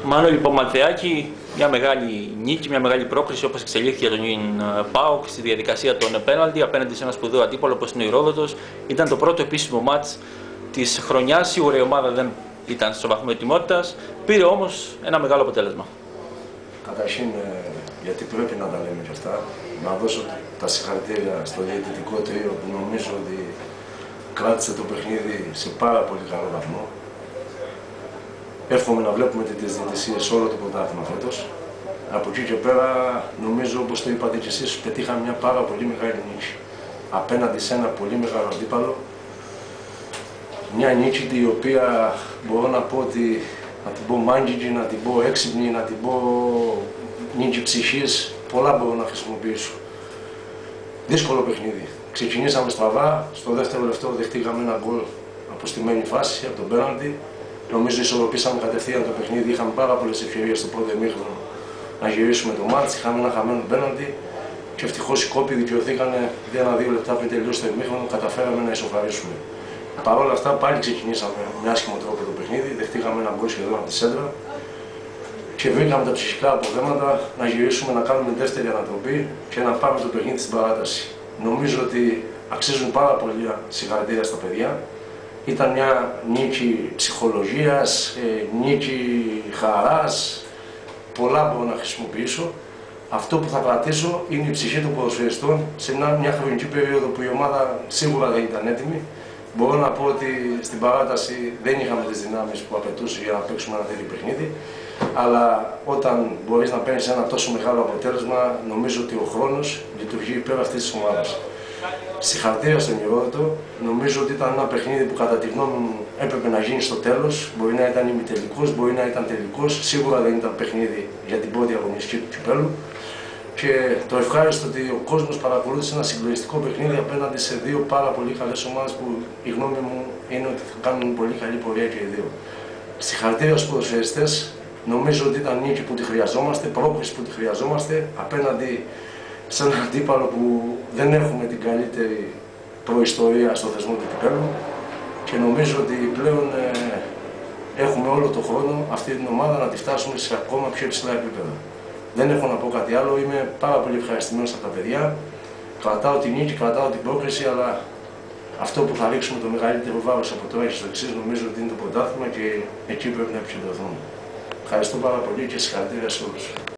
Μάνο Μανθεάκη, μια μεγάλη νίκη, μια μεγάλη πρόκριση όπως εξελίχθηκε τον ΠΑΟΚ στη διαδικασία των πέναλτι απέναντι σε ένα σπουδαίο αντίπαλο όπως είναι ο Ηρόδοτος. Ήταν το πρώτο επίσημο μάτς της χρονιάς. Σίγουρα η ομάδα δεν ήταν στο βαθμό ετοιμότητας, πήρε όμως ένα μεγάλο αποτέλεσμα. Καταρχήν, γιατί πρέπει να τα λέμε και αυτά, να δώσω τα συγχαρητήρια στο διαιτητικό τρίο που νομίζω ότι κράτησε το παιχνίδι σε πάρα πολύ καλό βαθμό. Εύχομαι να βλέπουμε τις διαιτησίες όλο το πρωτάθλημα φέτος. Από εκεί και πέρα, νομίζω, όπως το είπατε και εσείς, πετύχαμε μια πάρα πολύ μεγάλη νίκη απέναντι σε ένα πολύ μεγάλο αντίπαλο. Μια νίκη η οποία μπορώ να πω ότι να την πω μάγικη, να την πω έξυπνη, να την πω νίκη ψυχής, πολλά μπορώ να χρησιμοποιήσω. Δύσκολο παιχνίδι. Ξεκινήσαμε στραβά, στο δεύτερο λεπτό δεχτήκαμε ένα γκολ από στημένη φάση, από τον πέναλτι. Νομίζω ισορροπήσαμε κατευθείαν το παιχνίδι, είχαμε πάρα πολλές ευκαιρίες στο πρώτο ημίχρονο να γυρίσουμε το μάτς, είχαμε ένα χαμένο πέναλτι και ευτυχώς οι κόποι δικαιωθήκανε 1-2 λεπτά πριν τελειώσει το ημίχρονο, καταφέραμε να ισοφαρίσουμε. Παρ' όλα αυτά πάλι ξεκινήσαμε με άσχημο τρόπο το παιχνίδι, δεχτήκαμε ένα γκολ σχεδόν από τη σέντρα και βρήκαμε τα ψυχικά αποθέματα να γυρίσουμε, να κάνουμε δεύτερη ανατροπή και να πάμε το παιχνίδι στην παράταση. Νομίζω ότι αξίζουν πάρα πολύ συγχαρητήρια στα παιδιά. Ήταν μια νίκη ψυχολογίας, νίκη χαράς, πολλά μπορώ να χρησιμοποιήσω. Αυτό που θα κρατήσω είναι η ψυχή των ποδοσφαιριστών σε μια χρονική περίοδο που η ομάδα σίγουρα δεν ήταν έτοιμη. Μπορώ να πω ότι στην παράταση δεν είχαμε τις δυνάμεις που απαιτούσε για να παίξουμε ένα τέτοιο παιχνίδι. Αλλά όταν μπορείς να παίρνεις ένα τόσο μεγάλο αποτέλεσμα, νομίζω ότι ο χρόνος λειτουργεί υπέρ αυτής της ομάδας. Συγχαρητήρια στον Ηρόδοτο. Νομίζω ότι ήταν ένα παιχνίδι που κατά τη γνώμη μου έπρεπε να γίνει στο τέλος. Μπορεί να ήταν ημιτελικός, μπορεί να ήταν τελικός. Σίγουρα δεν ήταν παιχνίδι για την πρώτη αγωνιστική του κυπέλλου. Και το ευχάριστο ότι ο κόσμος παρακολούθησε ένα συγκλονιστικό παιχνίδι απέναντι σε δύο πάρα πολύ καλές ομάδες που η γνώμη μου είναι ότι θα κάνουν πολύ καλή πορεία και οι δύο. Συγχαρητήρια στους ποδοσφαιριστές. Νομίζω ότι ήταν νίκη που τη χρειαζόμαστε, πρόκληση που τη χρειαζόμαστε απέναντι σε έναν αντίπαλο που δεν έχουμε την καλύτερη προϊστορία στο θεσμό του κυπέλλου και νομίζω ότι πλέον έχουμε όλο τον χρόνο αυτή την ομάδα να τη φτάσουμε σε ακόμα πιο υψηλά επίπεδα. Δεν έχω να πω κάτι άλλο, είμαι πάρα πολύ ευχαριστημένος από τα παιδιά. Κρατάω την νίκη, κρατάω την πρόκριση, αλλά αυτό που θα ρίξουμε το μεγαλύτερο βάρος από τώρα και στο εξής νομίζω ότι είναι το πρωτάθλημα και εκεί πρέπει να επικεντρωθούμε. Ευχαριστώ πάρα πολύ και συγχαρητήρια σε όλους.